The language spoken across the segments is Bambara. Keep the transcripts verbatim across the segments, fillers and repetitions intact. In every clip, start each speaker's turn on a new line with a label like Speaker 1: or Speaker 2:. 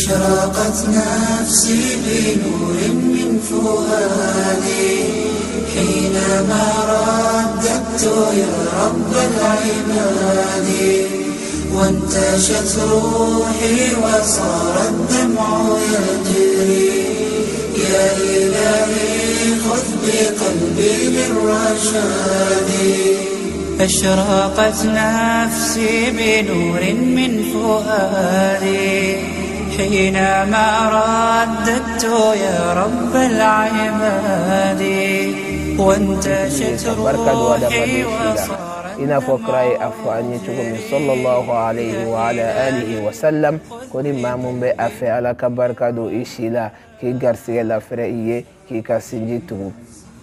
Speaker 1: أشرقت نفسي بنور من فؤادي حينما رددت يا رب العباد، وانتشت روحي وصار الدمع يجري. يا إلهي خذ بقلبي للرشاد. أشرقت نفسي بنور من فؤادي حينما رددت يا رب العباد، وانتشت روحي وصار
Speaker 2: ina fokrai afani chukumi sallallahu alayhi wa ala alihi wa sallam koni mamun be afe ala ka barka do ishila ki garsiye la fere iye ki ka sinji tugu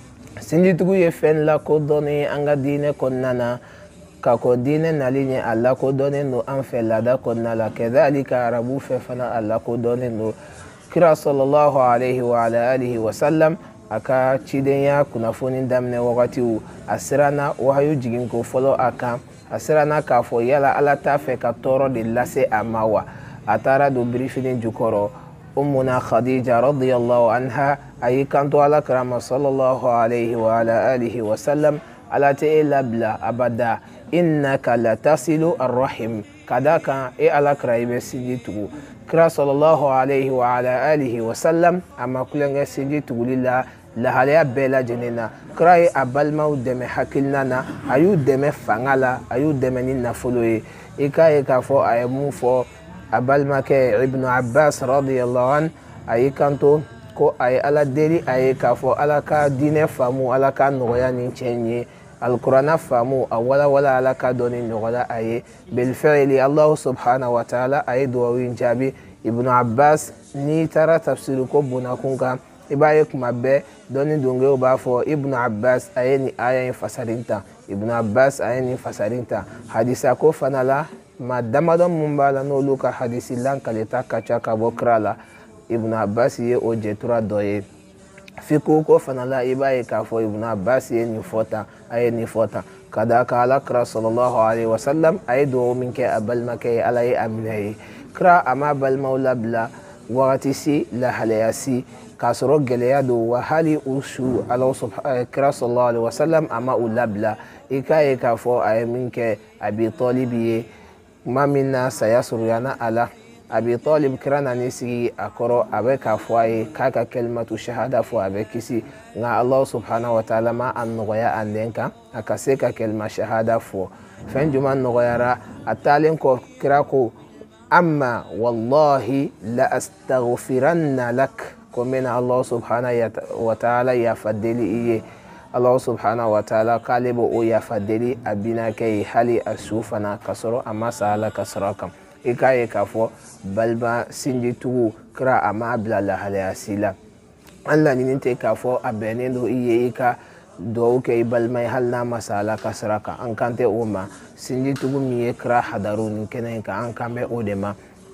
Speaker 2: sinji tugu ye fen la ko doni anga dine konnana ka ko dine nalinye alla ko doni no an fe la da konnala kedhalika arabu fe fana alla ko doni no kira sallallahu alayhi wa ala alihi wa sallam aka chidenya kunafoni damne wakati u asirana wahayu jigin ko folo aka asirana ka fo yala ala ta fe ka toro de lase amawa atara do briefing jukoro ummuna khadija radiyallahu anha ayi kanto ala karama sallallahu alayhi wa ala alihi wa sallam ala te labla abada innaka latasilu arrahim kadaka e ala kraibe sijitu kra sallallahu alayhi wa ala alihi wa sallam ama kulenga sijitu lillah la halaya bela jenena kray abalma deme hakilnana ayu deme fangala ayu deme ni nafoloye ikaye ka fo ayemu fo abalma ke ibn abbas radiyallahu an ayi kanto ko ay ala deri ayi ka fo ala ka dine famu ala ka noya ni chenye alqur'ana famu awala wala ala ka doni noya ayi bil fi'li allah subhanahu wa ta'ala ayi duwin jabi ibn abbas ni tara tafsir ko bunakunka ibaye kuma be doni dunge ba fo ibn abbas ayeni aya fasarinta ibn abbas ayeni fasarinta hadisa ko fanala madama don mumbala no luka hadisi lan kaleta kacha ka bokrala ibn abbas ye o jetura doye fiku ko fanala ibaye ka fo ibn abbas ye ni fota ayeni fota kada ka ala kra sallallahu alaihi wasallam aydo minke abal makai alai amnai kra ama bal maula bla waqti si la halayasi kasoro geleya do wa hali ushu Allah subhanahu kra sallallahu alaihi wasallam ama ulabla ikaye ka fo ayminke abi talibi mamina sayasurana ala abi talib krana nisi akoro abe ka fo ay kaka kalimatu shahada fo abe kisi nga Allah subhanahu wa ta'ala ma annoya andenka akase ka kalima shahada fo fanjuma noyara atalen ko krako amma wallahi la astaghfiranna lak komena Allah subhanahu wa ta'ala ya fadeli iye Allah subhanahu wa ta'ala kalibo o ya fadeli abina kai hali asufana kasoro amma sala kasrakam ikaye kafo balba sinji tugu kra amma blala hali asila Allah ni nte kafo abenendo iye ika do ke balmai halna masala kasraka an kante umma sinji tugu miye kra hadarun kenen ka an kame odema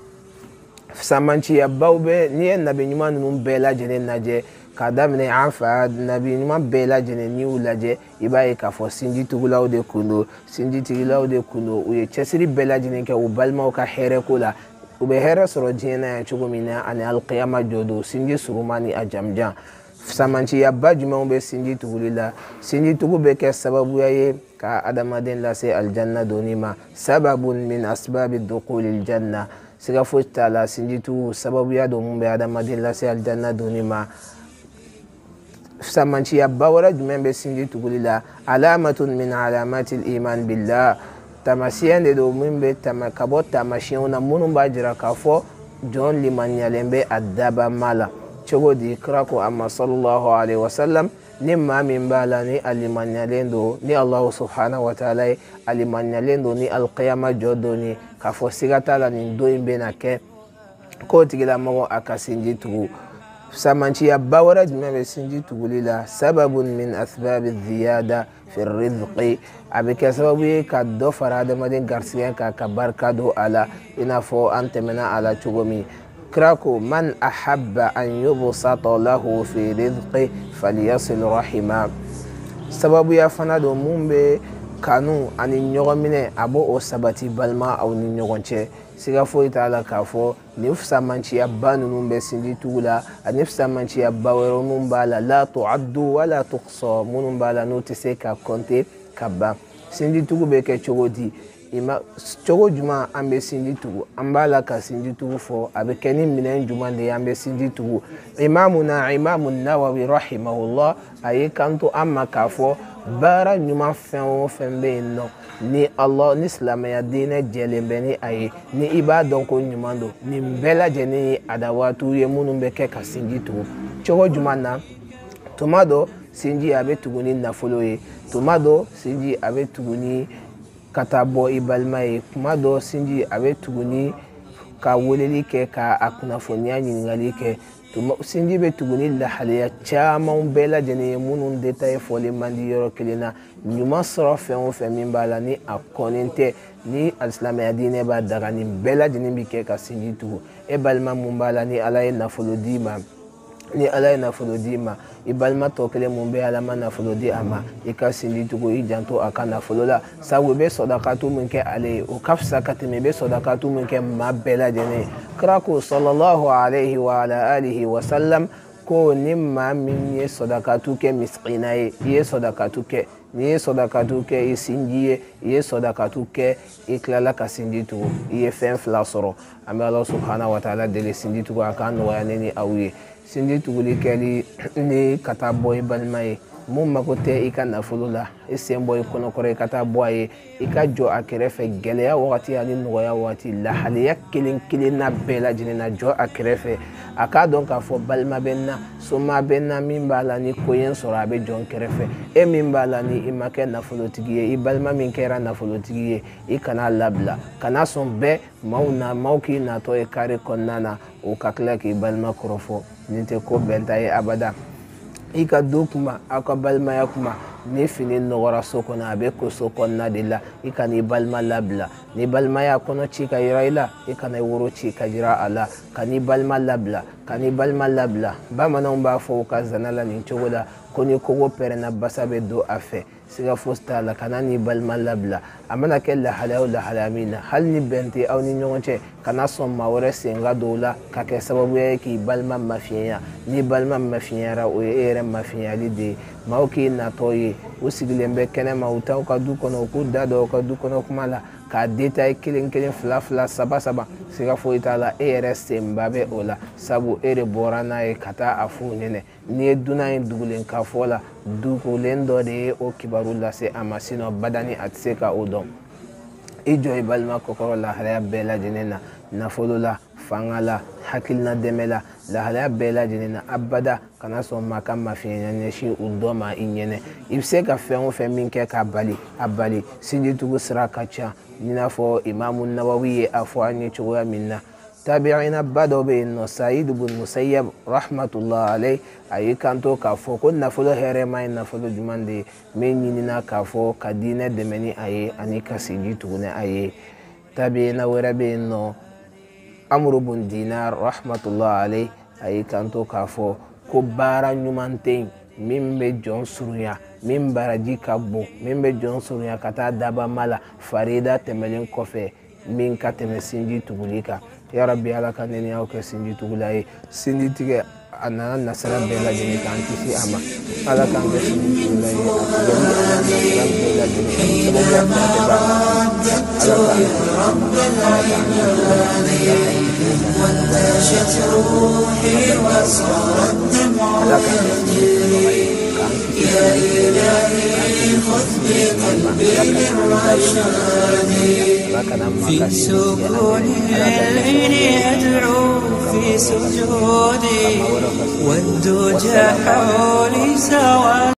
Speaker 2: samanci ya baube ni nabi nyuma num bela jene naje kadamne afa nabi nyuma bela jene ni ulaje ibaye ka fo sinji tugulaw de kundo sinji tugulaw de kundo uye chesiri bela jene ke ubalma ka here kula ube here soro jena ya chugumina ani alqiyama jodo sinji surumani ajamja samanci ya bajuma ube sinji tugulila sinji tugube ke sababu yaye ka adamaden la se aljanna donima sababun min asbabi dukhulil janna siga futa la sinjitu sababu ya domin bai adamadin lasi aljanna donima samanci ya bawara jumembe sinjitu gulila alamatun min alamatil iman billah tamasiyan de domin bai tamakabot tamashiyan na munun ba jira kafo john liman yalembe adaba mala chogo di krako amma sallallahu alaihi wasallam ni mamin bala ni alimanyalendo ni Allah subhanahu wa ta'ala alimanyalendo ni alqiyama jodo ni kafo sigatala ni do imbena ke ko tigila mago akasinji tugu samanci ya bawara jumebe sinji tugulila sababun min asbab ziyada fi rizqi abike sababu ka do farada madin garsiyan ka kabarka do ala ina fo antemena ala chugomi krako man ahabba an yubsata lahu fi rizqi falyasil rahima sababu ya fana do mumbe kanu ani ɲɔgɔn minɛ a b'o o sabati balima aw ni ɲɔgɔn cɛ siga foyi t'a la k'a fɔ nin fisamanciya ba ninnu bɛ sinji tugu la ani fisamanciya ba wɛrɛ minnu b'a la la tu'addu wala tuqsa minnu b'a la n'u tɛ se ka kɔnte ka ban sinji tugu bɛ kɛ cogo di ima cogo juma an bɛ sinji tugu an b'a la ka sinji tugu fɔ a bɛ kɛ ni minɛn juman de an bɛ sinji tugu imamuna imamu Nawawi rahimahullah a ye kanto an ma k'a fɔ baara ɲuman fɛn o fɛn bɛ yen nɔ ni Allah ni silamɛya diinɛ jɛlen bɛ ni a ye ni i b'a dɔn ko ɲuman don nin bɛɛ lajɛlen ye adawatu ye minnu bɛ kɛ ka sinji tugu cogo juma na tuma dɔ sinji a bɛ tugu ni nafolo ye tuma dɔ sinji a bɛ tugu ni ka taa bɔ i balima ye kuma dɔ sinji a bɛ tugu ni ka weleli kɛ ka a kunnafoniya ɲininkali kɛ sinji bɛ tugu ni lahaliya caman bɛɛ lajɛlen ye minnu détail fɔlen man di yɔrɔ kelen na ɲuman sɔrɔ fɛn o fɛn min b'a la ni a kɔnnen tɛ ni alisilamɛya diinɛ b'a daga nin bɛɛ lajɛlen bɛ kɛ ka sinji tugu e balima mun b'a la ni Ala ye nafolo d'i ma ni Ala ye nafolo d'i ma i balima tɔ kelen mun bɛ Ala ma nafolo di a ma i ka sinji tugu i janto a ka nafolo la sabu i bɛ sɔdakatu min kɛ ale ye o ka fisa ka tɛmɛ i bɛ sɔdakatu min kɛ maa bɛɛ lajɛlen ye kira ko sallallahu alayhi wa ala alihi wa sallam ko ni maa min ye sɔdakatu kɛ miskina ye i ye sɔdakatu kɛ n'i ye sɔdakatu kɛ i sinji ye i ye sɔdakatu kɛ i tilala ka sinji tugu i ye fɛn fila sɔrɔ an bɛ Ala subhanahu wa ta'ala deli sinji tugu a ka nɔgɔya ne ni aw ye sinji tuguli kɛli ni ka taa bɔ i balima ye mun mako tɛ i ka nafolo la i sen bɔ i kɔnɔkɔrɔ i ka taa bɔ a ye i ka jɔ a kɛrɛfɛ gɛlɛya wagati ani nɔgɔya wagati lahaliya kelen kelen na bɛɛ lajɛlen na jɔ a kɛrɛfɛ a k'a dɔn k'a fɔ balima bɛ n na soma bɛ n na min b'a la ni ko ye sɔrɔ a bɛ jɔ n kɛrɛfɛ e min b'a la ni i ma kɛ nafolotigi ye i balima min kɛra nafolotigi ye i kana labila kana sɔn bɛɛ maaw na maaw k'i natɔ ye kari kɔnɔna na o ka tila k'i balima kɔrɔfɔ nin tɛ ko bɛn ta ye abada i ka do kuma aw ka balimaya kuma ni fini nɔgɔra so kɔnɔ a bɛ ko so kɔnɔna de la i ka n'i balima labila ni balimaya kɔnɔ ci ka yira i la i kana woro ci ka jira a la ka n'i balima labila ka n'i balima labila bamananw b'a fɔ u ka zana la nin cogo la ko ni kogo pɛrɛnna basa bɛ don a fɛ siga fosi t'a la kana n'i balima labila a mana kɛ lahalaya o lahalaya min na hali ni bɛn tɛ aw ni ɲɔgɔn cɛ kana sɔn maa wɛrɛ sen ka don o la ka kɛ sababuya ye k'i balima mafiɲɛya ni balima mafiɲɛyara o ye e yɛrɛ mafiɲɛyali de ye maaw k'i natɔ ye u sigilen bɛ kɛnɛma u t'aw ka du kɔnɔ u k'u da don aw ka du kɔnɔ kuma la k'a détail kelen kelen fila fila saba saba siga foyi t'a la e yɛrɛ senba bɛ o la sabu e de bɔra n'a ye ka taa a f'u ɲɛnɛ n'i ye dunan ye dugulen ka fɔ la dugulen dɔ de ye o kibaru lase a ma sinɔ badani a tɛ se ka o dɔn i jɔ i balima kɔkɔrɔ lahalaya bɛɛ lajɛlen na nafolo la fanga la hakilina dɛmɛ la lahalaya bɛɛ lajɛlen na abada kana sɔn maa ka mafiɲɛ ɲɛsin u dɔ ma i ɲɛnɛ i bɛ se ka fɛn o fɛn min kɛ k'a bali a bali sinji tugu sira ka ca i n'a fɔ imamu Nawawi ye a fɔ an ye cogoya min na tabi'ina ba dɔ bɛ yen nɔ Sa'id ibn Musayyab rahmatullah alayhi a y'i kanto k'a fɔ ko nafolo hɛrɛma ye nafolo jumɛn de ye min ɲinina k'a fɔ ka diinɛ dɛmɛ ni a ye ani ka sinji tugu ni a ye tabi'ina wɛrɛ bɛ yen nɔ Amr ibn Dinar rahmatullah alayhi a y'i kanto k'a fɔ ko baara ɲuman tɛ yen min bɛ jɔn surunya min baraji ka bon min bɛ jɔn surunya ka taa dabama la farida tɛmɛlen kɔfɛ min ka tɛmɛ sinji tuguli kan ya rabbi Ala ka ne ni aw kɛ sinji tugula ye sinji tigɛ a nana nasira bɛɛ lajɛlen k'an kisi a ma Ala k'an kɛ sinji tugula ye a tigɛli a nana nasira bɛɛ lajɛlen sababuya fila tɛ ban Ala k'an kɛ
Speaker 1: وانتشت روحي وصار الدمع يا إلهي خذ بقلبي للرشاد في سكون الليل أدعو في سجودي والدجى حولي سواد